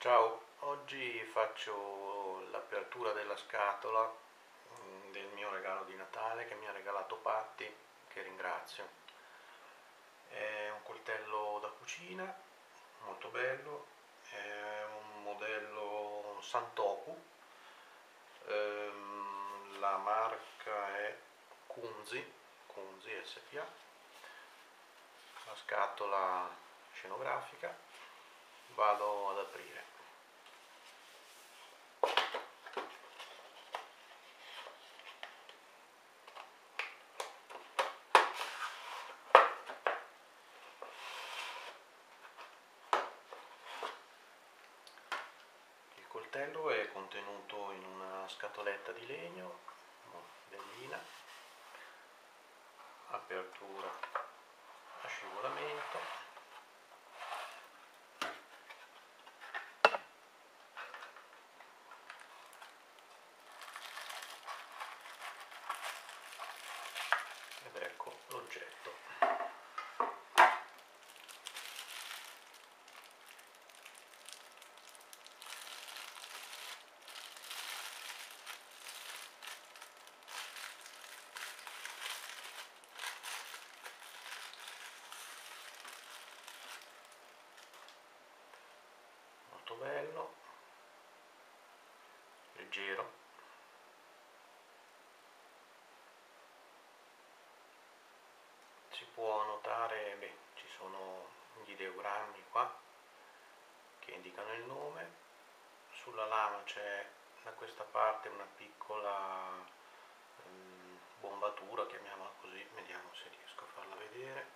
Ciao, oggi faccio l'apertura della scatola del mio regalo di Natale che mi ha regalato Patti, che ringrazio. È un coltello da cucina, molto bello, è un modello Santoku, la marca è Kunzi SPA, la scatola scenografica. Vado ad aprire. Il coltello è contenuto in una scatoletta di legno, modellina, apertura a scivolamento, ed ecco l'oggetto. Molto bello, leggero, si può notare, ci sono gli ideogrammi qua che indicano il nome. Sulla lama c'è da questa parte una piccola bombatura, chiamiamola così, vediamo se riesco a farla vedere.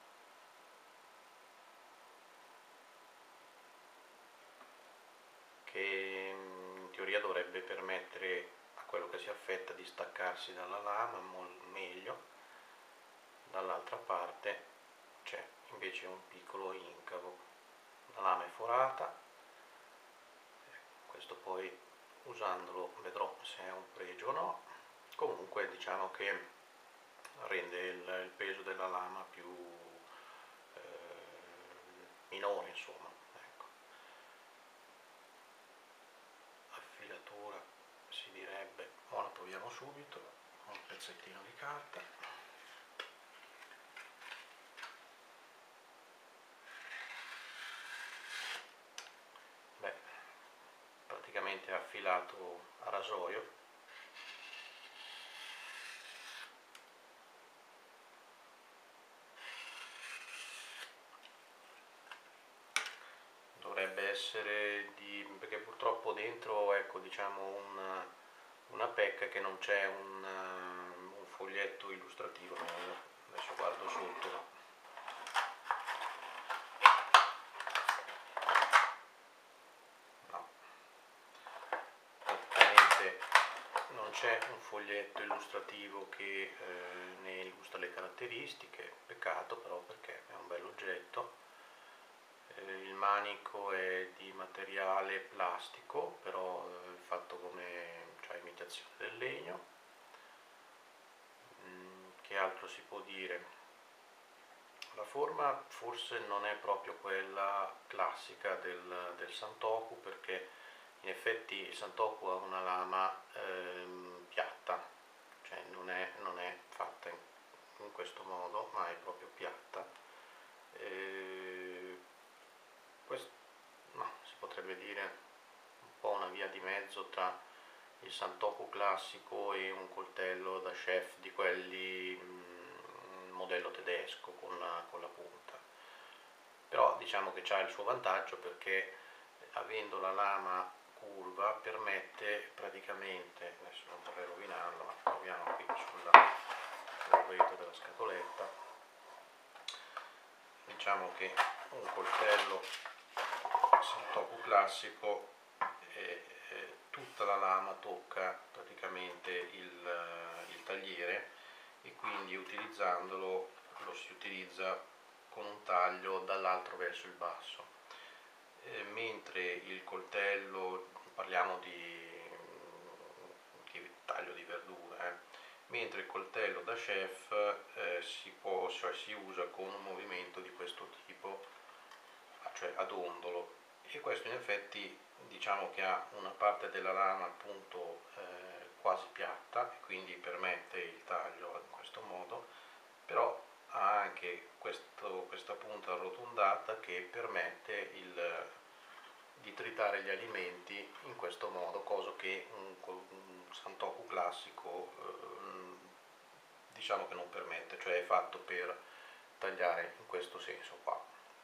Che in teoria dovrebbe permettere a quello che si affetta di staccarsi dalla lama meglio. Dall'altra parte c'è invece un piccolo incavo, la lama è forata, questo poi usandolo vedrò se è un pregio o no. Comunque diciamo che rende il peso della lama più minore, insomma. Ecco. Affilatura si direbbe, ora la proviamo subito, un pezzettino di carta. Praticamente affilato a rasoio. Dovrebbe essere perché purtroppo dentro, ecco, diciamo una pecca che non c'è un foglietto illustrativo. Adesso guardo sotto, no. Praticamente non c'è un foglietto illustrativo che ne illustra le caratteristiche, peccato però perché è un bell'oggetto. Il manico è di materiale plastico, però fatto come, cioè, imitazione del legno. Che altro si può dire? La forma forse non è proprio quella classica del Santoku, perché in effetti il Santoku ha una lama piatta, cioè non è fatta in questo modo, ma è proprio piatta. Questo, no, si potrebbe dire un po' una via di mezzo tra il Santoku classico e un coltello da chef di quelli modello tedesco con la punta. Però diciamo che c'ha il suo vantaggio, perché avendo la lama curva permette praticamente, adesso non vorrei rovinarlo, ma proviamo qui sul retro della scatoletta, diciamo che un coltello Santoku classico, tutta la lama tocca praticamente il tagliere, e quindi utilizzandolo lo si utilizza con un taglio dall'alto verso il basso, mentre il coltello, parliamo di taglio di verdura, mentre il coltello da chef si usa con un movimento di questo tipo, cioè ad ondolo, e questo in effetti diciamo che ha una parte della lama appunto quasi piatta e quindi permette il taglio in questo modo, però ha anche questa punta arrotondata che permette di tritare gli alimenti in questo modo, cosa che un santoku classico diciamo che non permette, cioè è fatto per tagliare in questo senso qua.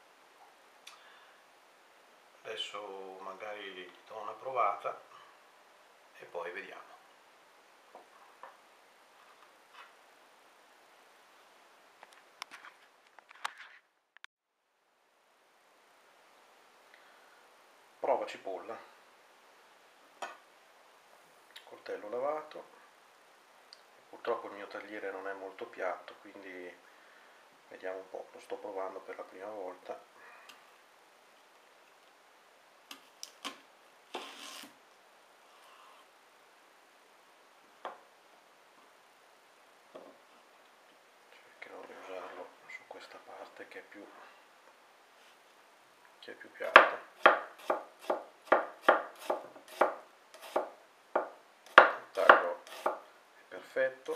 Adesso magari do una provata e poi vediamo. Prova cipolla, coltello lavato, purtroppo il mio tagliere non è molto piatto, quindi vediamo un po', lo sto provando per la prima volta. Cercherò di usarlo su questa parte che è più piatta. Il taglio è perfetto.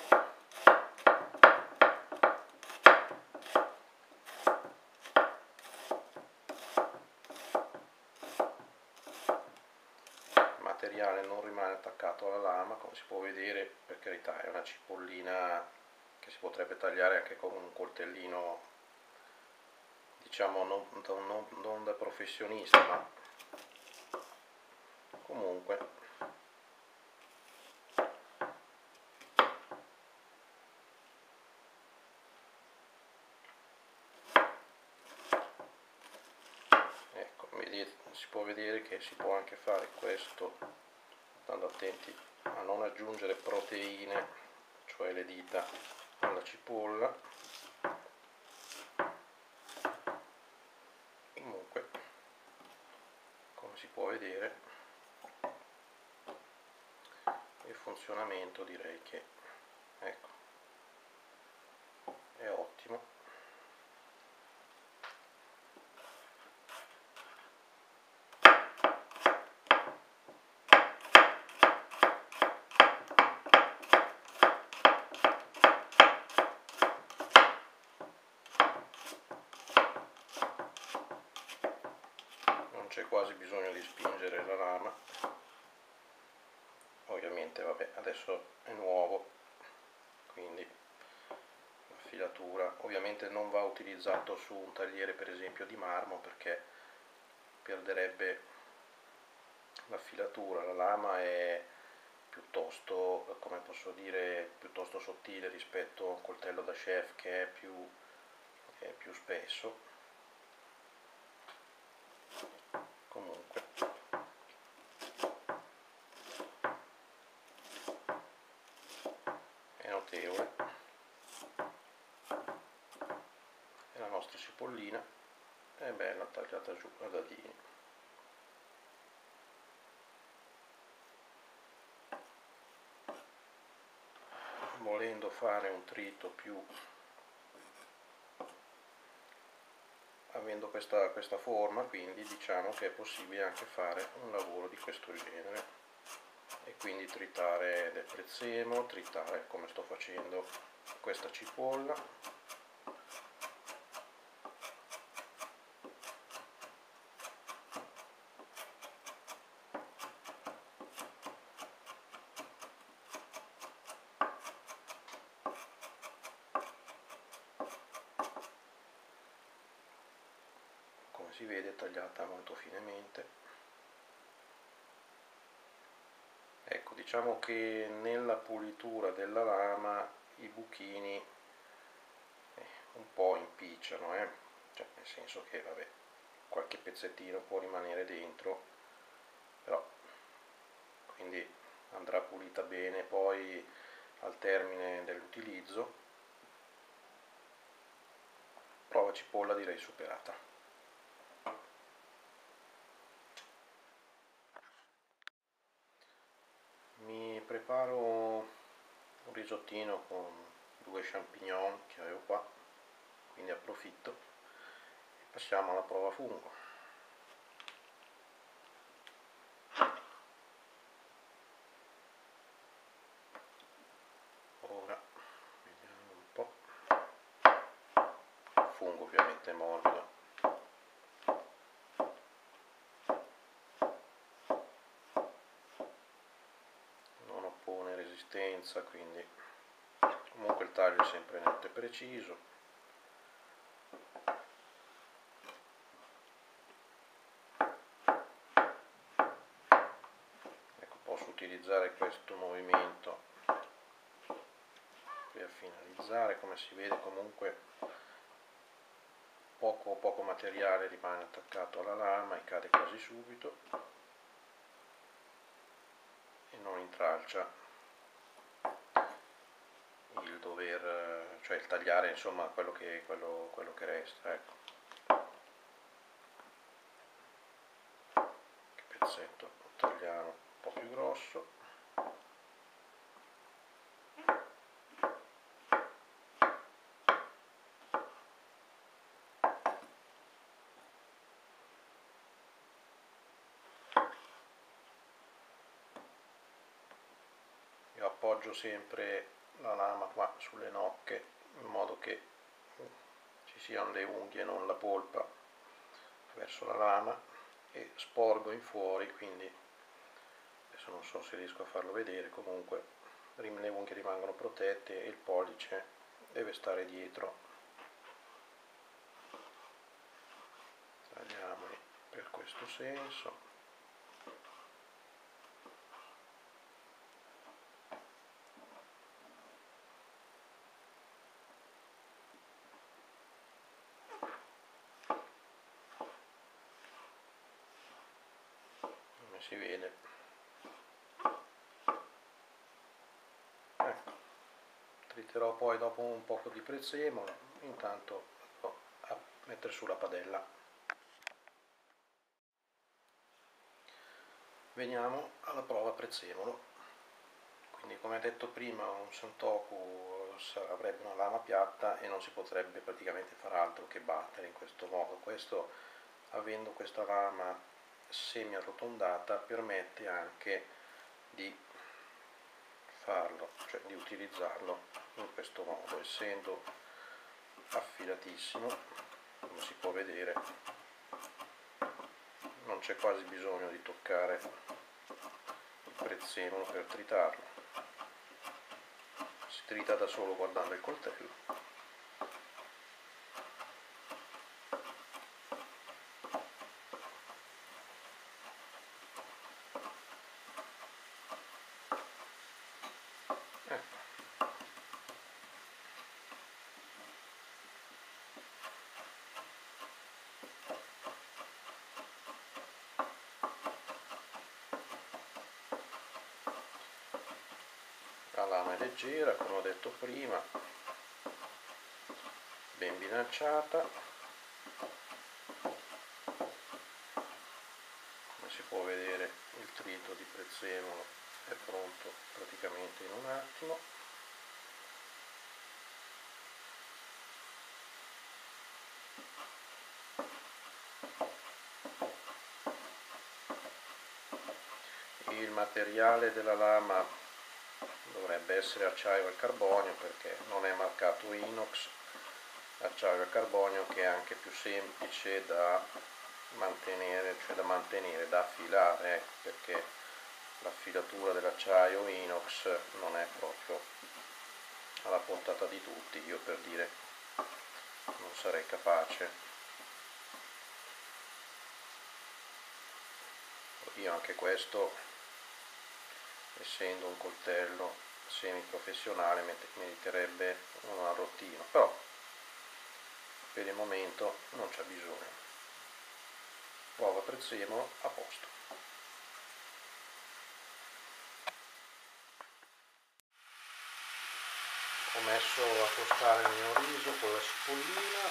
Il materiale non rimane attaccato alla lama, come si può vedere, per carità è una cipollina che si potrebbe tagliare anche con un coltellino, diciamo non da professionista, ma comunque ecco, si può vedere che si può anche fare questo stando attenti a non aggiungere proteine, cioè le dita, alla cipolla. Comunque, come si può vedere, il funzionamento direi che ecco, è ottimo. Non c'è quasi bisogno di spingere la lama. Ovviamente vabbè, adesso è nuovo, quindi la filatura ovviamente non va utilizzato su un tagliere per esempio di marmo, perché perderebbe la filatura. La lama è piuttosto, come posso dire, piuttosto sottile rispetto a un coltello da chef che è più spesso. Comunque è notevole, e la nostra cipollina è bella tagliata giù a dadini. Volendo fare un trito più, avendo questa forma, quindi diciamo che è possibile anche fare un lavoro di questo genere e quindi tritare del prezzemolo, tritare come sto facendo questa cipolla, come si vede è tagliata molto finemente. Ecco, diciamo che nella pulitura della lama i buchini un po' impicciano, cioè, nel senso che vabbè, qualche pezzettino può rimanere dentro, però quindi andrà pulita bene poi al termine dell'utilizzo. Prova cipolla direi superata. Mi preparo un risottino con 2 champignon che avevo qua, quindi approfitto e passiamo alla prova fungo. leggermente morbido. Non oppone resistenza, quindi comunque il taglio è sempre netto e preciso. Ecco, posso utilizzare questo movimento per finalizzare. Come si vede, comunque poco materiale rimane attaccato alla lama e cade quasi subito e non intralcia il dover, cioè il tagliare, insomma, quello che resta. Ecco, che pezzetto lo tagliamo un po' più grosso. Io appoggio sempre la lama qua sulle nocche in modo che ci siano le unghie e non la polpa verso la lama, e sporgo in fuori, quindi adesso non so se riesco a farlo vedere, comunque le unghie rimangono protette e il pollice deve stare dietro. Tagliamoli per questo senso. Si vede, ecco, triterò poi dopo un poco di prezzemolo, intanto vado a mettere su la padella. Veniamo alla prova prezzemolo. Quindi, come detto prima, un santoku avrebbe una lama piatta e non si potrebbe praticamente far altro che battere in questo modo. Questo, avendo questa lama semi arrotondata, permette anche di farlo, cioè di utilizzarlo in questo modo. Essendo affilatissimo, come si può vedere, non c'è quasi bisogno di toccare il prezzemolo per tritarlo, si trita da solo guardando il coltello. La lama è leggera, come ho detto prima, ben bilanciata. Come si può vedere, il trito di prezzemolo è pronto praticamente in un attimo. Il materiale della lama dovrebbe essere acciaio al carbonio, perché non è marcato inox. Acciaio al carbonio che è anche più semplice da mantenere, da affilare, perché l'affilatura dell'acciaio inox non è proprio alla portata di tutti. Io, per dire, non sarei capace. Io anche questo, essendo un coltello semi professionale, meriterebbe un arrottino, però per il momento non c'è bisogno. Prova prezzemolo, a posto. Ho messo a tostare il mio riso con la cipollina,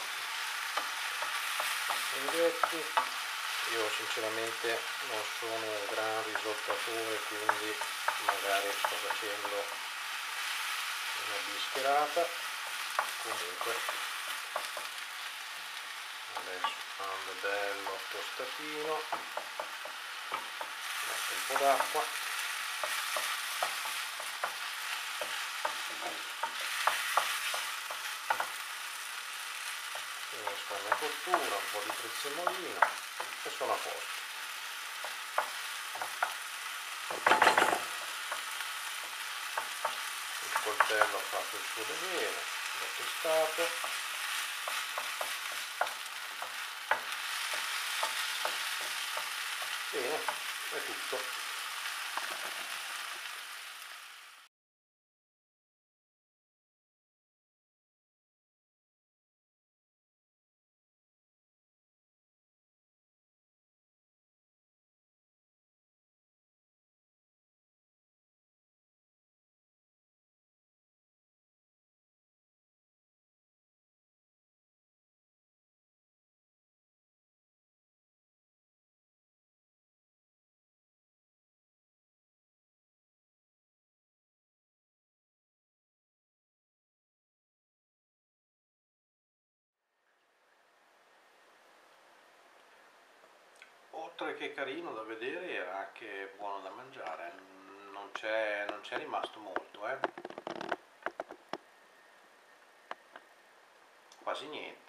funghetti. Io sinceramente non sono un gran risottatore, quindi magari sto facendo una bischerata. Comunque adesso, quando è bello tostatino, metto un po' d'acqua, come cottura, un po' di prezzemolino e sono a posto. Il coltello ha fatto il suo dovere, l'ho testato. Bene, è tutto. Oltre che carino da vedere era anche buono da mangiare, non c'è rimasto molto, quasi niente.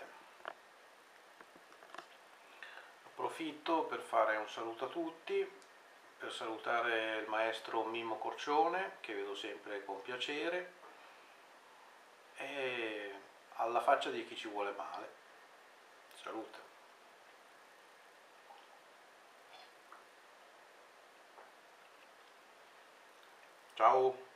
Approfitto per fare un saluto a tutti, per salutare il maestro Mimmo Corcione, che vedo sempre con piacere, e alla faccia di chi ci vuole male. Salute. Ciao.